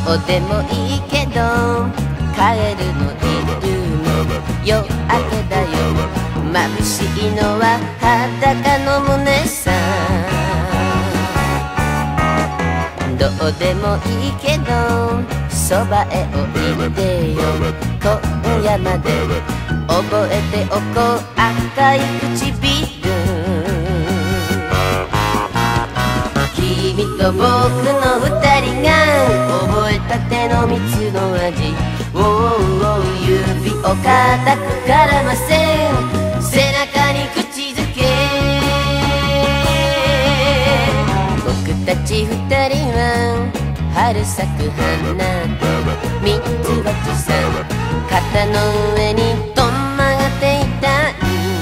うでもいいけど帰るのいるの夜明けだよ。眩しいのは裸の胸さ。どうでもいいけどそばへおいでよ。今夜まで覚えておこう赤い唇。君と僕の二人が覚えたての蜜の味。指を固く絡ませ背中に口づけ。僕たち二人は春咲く花とミツバチさん肩の上にとんまがっていたい。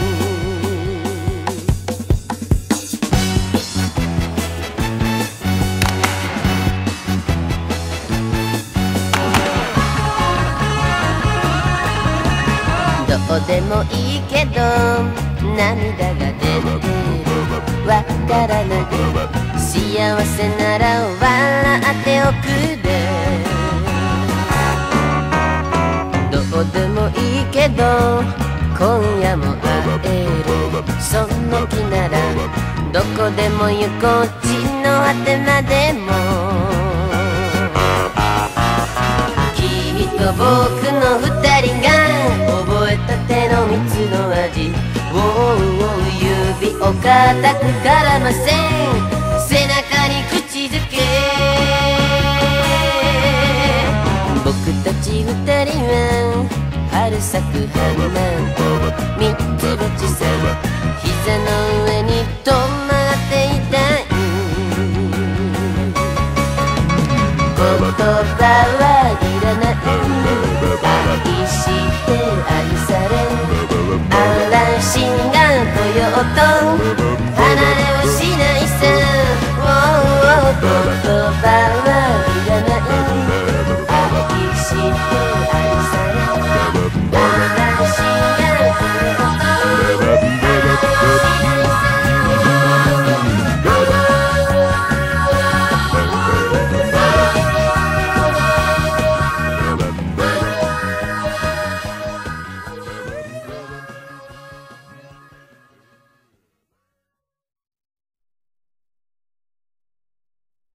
どうでもいいけど涙が出てるわからない。幸せなら笑っておくれ。どうでもいいけど今夜も会える。その気ならどこでも行こう地の果てまでも。君と僕の二人が覚えたての蜜の味。指を固く絡ませ背中に口づけ。僕たち二人は春咲く花とミツバチさん膝の上にとまっていたい。言葉はいらない愛して愛され嵐が来ようと離れはしないさ。言葉は